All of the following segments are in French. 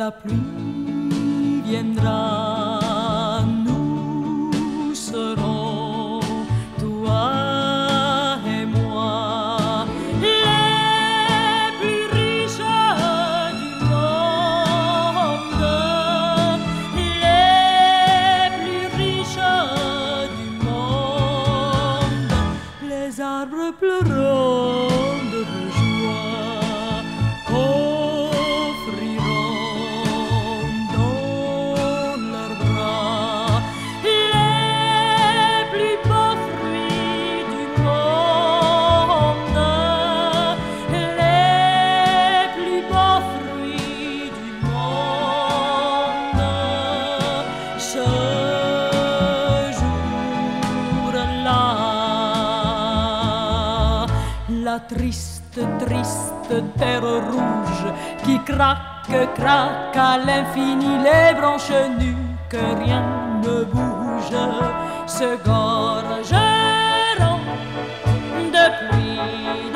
la pluie viendra, nous serons, toi et moi, les plus riches du monde, les plus riches du monde. Les arbres pleurant de joie offriront dans leurs bras les plus beaux fruits du monde, les plus beaux fruits du monde. Ce jour-là, la triste, triste terre rouge qui craque, craque à l'infini, les branches nues, que rien ne bouge, se gorgeront de pluie,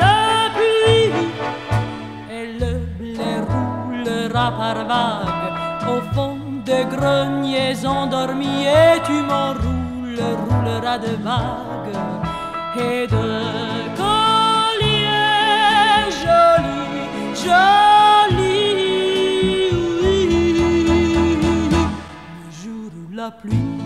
et le blé roulera par vagues au fond de greniers endormis, et tu rouleras de vagues et de colliers jolis, jolis. Le jour où la pluie